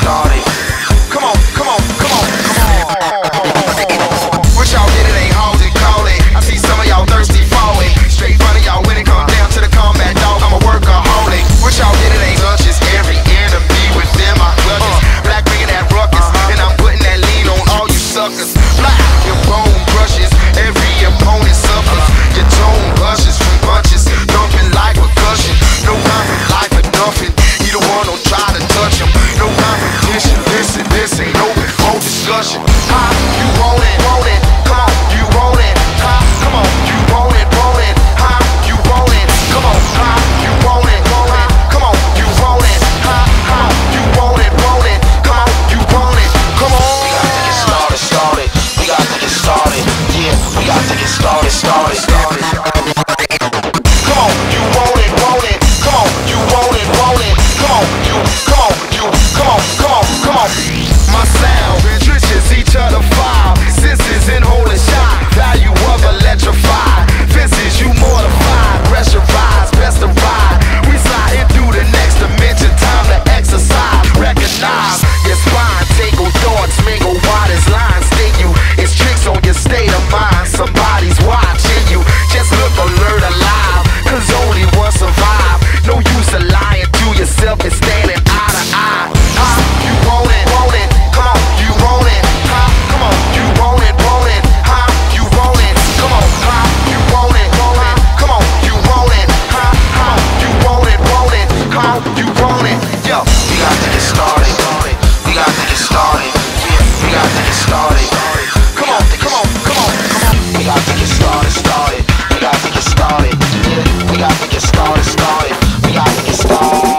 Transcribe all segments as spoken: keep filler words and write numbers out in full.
started. Come on, come on, come on, come on. What y'all get it ain't hold it, call it. I see some of y'all thirsty for it. Straight front of y'all when it come down to the combat dog. I'm a workaholic. What y'all get it ain't lunches. Every enemy within my clutches. Black bringing that ruckus, and I'm putting that lean on all you suckers. Black, your bone crushes. Every opponent suffers. Your tone hushes from punches, dumping like percussion. No time for life or nothing. Either one don't try to touch him. No competition. Listen, this ain't open for discussion. Ha, you want it, want it. Come on, you want it. Ha, come on, you want it, want it. Ha, you want it. Come on, ha, you want it, want it. Come on, you want it. Ha, ha, you want it, want it. Come on, you want it. Come on. We got to get started, started. We got to get started. Yeah, we got to get started, started, started. Come on, you want it, want it. Come on, you want it, want it. Come on, you, come on, you, come on, come on, come on. My sound, trenches each other file. Senses in holding shot. Value of electrified. Fences you mortified. Pressurized, best to ride. We sliding through the next dimension. Time to exercise. Recognize your spine. Tangle thoughts, mingle widest lines. Sting you. It's tricks on your state of mind. Somebody's watching you. Just look alert alive. Cause only one survive. No use of lying to yourself and standing eye to eye. Ah, you want it, want it. Come on, you want it. Ha, come on, you want it, want it. Ha, you want it. Come on, ha, you want it, want it. Come on, you want it. Ha, ha, you want it, want it. Come on, you want it. Yo, we got to get started. We got to get started. Yeah, we got to get started. Come on, come on, come on, come on. We got to get started, started. We got to get started. Yeah, we got to get started, started. We got to get started.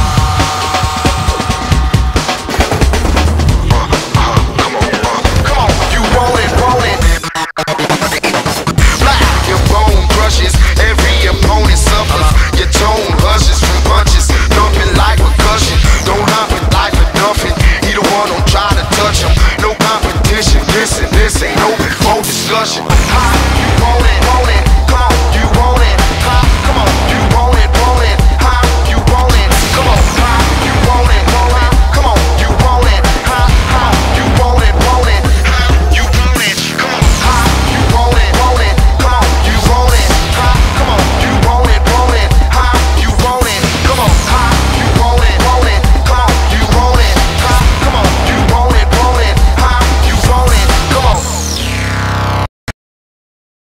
Every opponent suffers. Your tone hushes from punches, dumping like percussion. Don't hop with life or nothing. Either one don't try to touch him. No competition. Listen, this ain't open for discussion.